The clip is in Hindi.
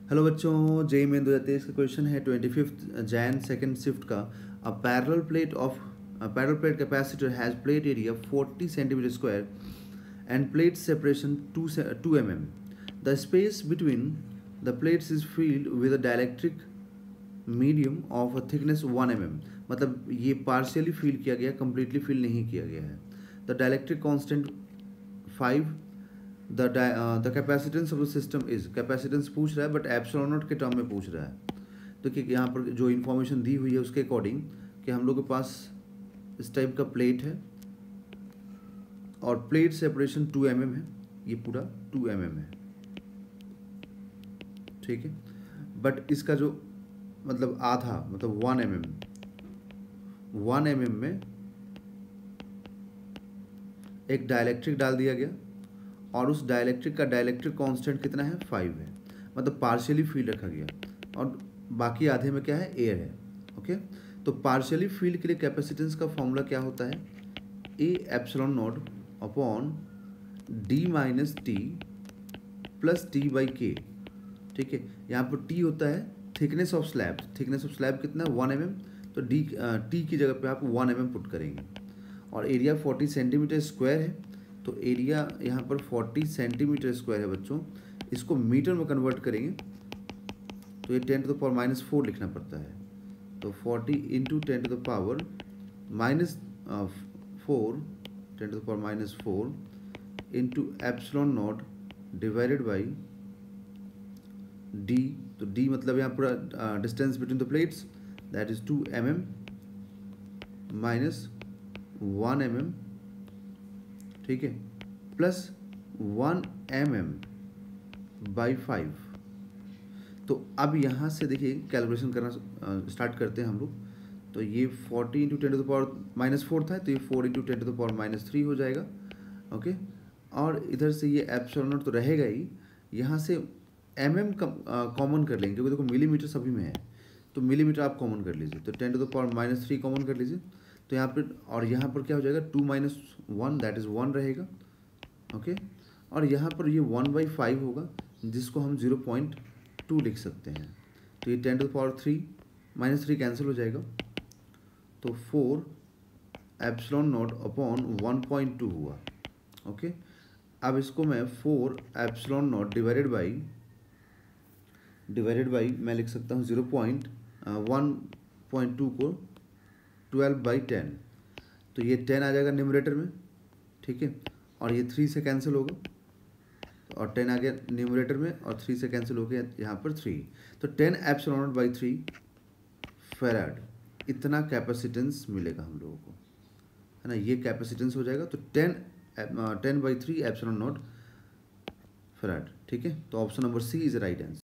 हेलो बच्चों, जेई मेन 2023 का क्वेश्चन है 25 जैन सेकंड शिफ्ट का। A parallel plate capacitor has plate area 40 centimetre square and plate separation 2 mm. The space between the plates is filled with a dielectric medium of a thickness 1 mm. मतलब ये पार्शियली फील किया गया, कंप्लीटली फील नहीं किया गया है। The dielectric constant 5, the capacitance of the system is, capacitance पूछ रहा है बट एप्सिलॉन नॉट के टर्म में पूछ रहा है। तो कि यहाँ पर जो इन्फॉर्मेशन दी हुई है उसके अकॉर्डिंग कि हम लोग के पास इस टाइप का प्लेट है और प्लेट सेपरेशन 2 mm है, ये पूरा 2 mm है, ठीक है। बट इसका जो मतलब आधा मतलब 1 mm में एक डाइलेक्ट्रिक डाल दिया गया और उस डाइलेक्ट्रिक का डाइलेक्ट्रिक कांस्टेंट कितना है, 5 है। मतलब पार्शियली फील्ड रखा गया और बाकी आधे में क्या है, एयर है। ओके, तो पार्शियली फील्ड के लिए कैपेसिटेंस का फॉर्मूला क्या होता है, A epsilon naught upon D minus T plus T by K. ठीक है, यहाँ पर टी होता है thickness of slab. Thickness of slab कितना है, 1 mm, तो टी की जगह पे आप 1 mm पुट करेंगे और एरिया 40 सेंटीमीटर स्क्वायर है। तो एरिया यहाँ पर 40 सेंटीमीटर स्क्वायर है बच्चों, इसको मीटर में कन्वर्ट करेंगे तो ये 10 टू द पावर -4 लिखना पड़ता है। तो 40 into 10 to the power -4, 10 to the power -4 into epsilon naught divided by D. तो डी मतलब यहाँ पूरा distance between the plates, that is 2 mm minus 1 mm, ठीक है, प्लस 1 mm बाई 5। तो अब यहाँ से देखिए कैलकुलेशन करना स्टार्ट करते हैं हम लोग। तो ये 40 इंटू 10 टू द पावर -4 था, तो ये 4 इंटू 10 टू द पावर -3 हो जाएगा। ओके, और इधर से ये एप्सिलॉन नॉट तो रहेगा ही, यहाँ से mm कॉमन कर लेंगे क्योंकि देखो मिलीमीटर सभी में है, तो मिलीमीटर आप कॉमन कर लीजिए। तो 10 टू द पावर -3 कॉमन कर लीजिए, तो यहाँ पर और यहाँ पर क्या हो जाएगा, 2 - 1 दैट इज़ 1 रहेगा। ओके, और यहाँ पर ये 1/5 होगा जिसको हम 0.2 लिख सकते हैं। तो ये 10 टू द पावर 3 -3 कैंसिल हो जाएगा, तो 4 एप्सिलॉन नॉट अपॉन 1.2 हुआ। ओके, अब इसको मैं 4 एप्सिलॉन नॉट डिवाइडेड बाई मैं लिख सकता हूँ 1.2 को 12/10, तो ये 10 आ जाएगा न्यूमरेटर में, ठीक है, और ये 3 से कैंसिल होगा और 10 आ गया न्यूमरेटर में और 3 से कैंसिल हो गया यहाँ पर 3। तो 10 एप्सिलॉन नॉट बाई 3 फेराड, इतना कैपेसिटेंस मिलेगा हम लोगों को, है ना। ये कैपेसिटेंस हो जाएगा, तो 10/3 एप्सिलॉन नॉट फेराड, ठीक है। तो option number C is right answer.